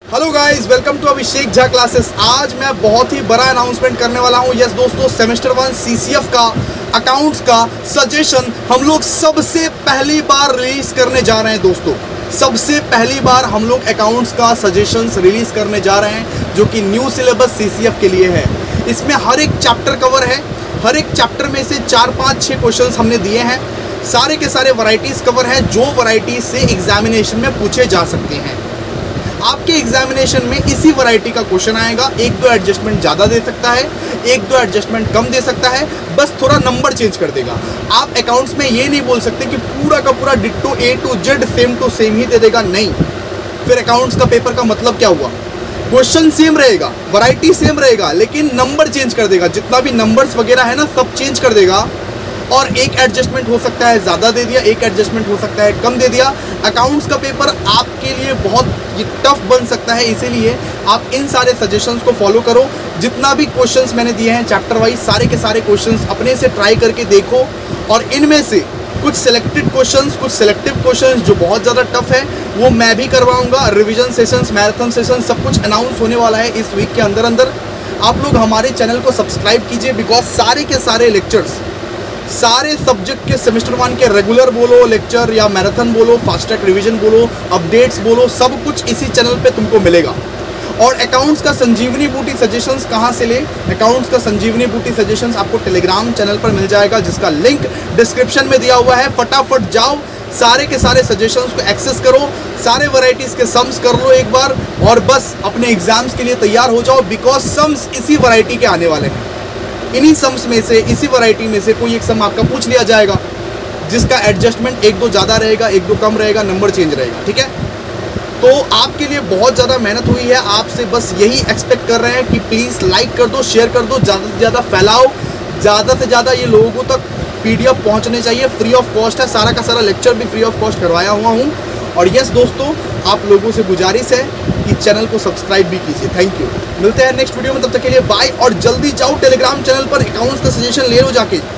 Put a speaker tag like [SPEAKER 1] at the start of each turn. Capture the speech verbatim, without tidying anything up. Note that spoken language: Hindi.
[SPEAKER 1] Hello guys, welcome to Abhishek Jha classes. आज मैं बहुत ही बड़ा अनाउंसमेंट करने वाला हूं। यस दोस्तों, सेमेस्टर वन सीसीएफ का अकाउंट्स का सजेशन हम लोग सबसे पहली बार रिलीज करने जा रहे हैं। दोस्तों, सबसे पहली बार हम लोग अकाउंट्स का सजेशंस रिलीज करने जा रहे हैं, जो कि न्यू सिलेबस सीसीएफ के लिए है। इसमें हर एक चैप्टर कवर है। हर एक चैप्टर में से चार पाँच छः क्वेश्चन हमने दिए हैं। सारे के सारे वैरायटीज़ कवर हैं, जो वैरायटीज से एग्जामिनेशन में पूछे जा सकते हैं। आपके एग्जामिनेशन में इसी वैरायटी का क्वेश्चन आएगा। एक दो एडजस्टमेंट ज़्यादा दे सकता है, एक दो एडजस्टमेंट कम दे सकता है, बस थोड़ा नंबर चेंज कर देगा। आप अकाउंट्स में ये नहीं बोल सकते कि पूरा का पूरा ditto A to Z same to same ही दे देगा। नहीं, फिर अकाउंट्स का पेपर का मतलब क्या हुआ? क्वेश्चन सेम रहेगा, वैरायटी सेम रहेगा, लेकिन नंबर चेंज कर देगा। जितना भी नंबर्स वगैरह है ना, सब चेंज कर देगा। और एक एडजस्टमेंट हो सकता है ज़्यादा दे दिया, एक एडजस्टमेंट हो सकता है कम दे दिया। अकाउंट्स का पेपर आपके लिए बहुत टफ बन सकता है, इसीलिए आप इन सारे सजेशंस को फॉलो करो। जितना भी क्वेश्चंस मैंने दिए हैं चैप्टर वाइज, सारे के सारे क्वेश्चंस अपने से ट्राई करके देखो। और इनमें से कुछ सिलेक्टेड क्वेश्चंस, कुछ सिलेक्टिव क्वेश्चंस जो बहुत ज़्यादा टफ है, वो मैं भी करवाऊँगा। रिविजन सेशंस, मैराथन सेशन, सब कुछ अनाउंस होने वाला है इस वीक के अंदर अंदर। आप लोग हमारे चैनल को सब्सक्राइब कीजिए, बिकॉज सारे के सारे लेक्चर्स, सारे सब्जेक्ट के सेमेस्टर वन के रेगुलर बोलो लेक्चर या मैराथन बोलो, फास्ट ट्रैक रिवीजन बोलो, अपडेट्स बोलो, सब कुछ इसी चैनल पे तुमको मिलेगा। और अकाउंट्स का संजीवनी बूटी सजेशंस कहाँ से ले? अकाउंट्स का संजीवनी बूटी सजेशंस आपको टेलीग्राम चैनल पर मिल जाएगा, जिसका लिंक डिस्क्रिप्शन में दिया हुआ है। फटाफट जाओ, सारे के सारे सजेशंस को एक्सेस करो, सारे वैरायटीज़ के सम्स कर लो एक बार, और बस अपने एग्जाम्स के लिए तैयार हो जाओ। बिकॉज सम्स इसी वैरायटी के आने वाले हैं। इन्हीं सम्स में से, इसी वैरायटी में से कोई एक सम आपका पूछ लिया जाएगा, जिसका एडजस्टमेंट एक दो ज़्यादा रहेगा, एक दो कम रहेगा, नंबर चेंज रहेगा। ठीक है, तो आपके लिए बहुत ज़्यादा मेहनत हुई है। आपसे बस यही एक्सपेक्ट कर रहे हैं कि प्लीज़ लाइक कर दो, शेयर कर दो, ज़्यादा से ज़्यादा फैलाओ, ज़्यादा से ज़्यादा ये लोगों तक पीडीएफ पहुँचने चाहिए। फ्री ऑफ कॉस्ट है, सारा का सारा लेक्चर भी फ्री ऑफ कॉस्ट करवाया हुआ हूँ। और यस दोस्तों, आप लोगों से गुजारिश है कि चैनल को सब्सक्राइब भी कीजिए। Thank you. मिलते हैं नेक्स्ट वीडियो में, तब तक के लिए बाय। और जल्दी जाओ टेलीग्राम चैनल पर, अकाउंट्स का सजेशन ले लो जाके।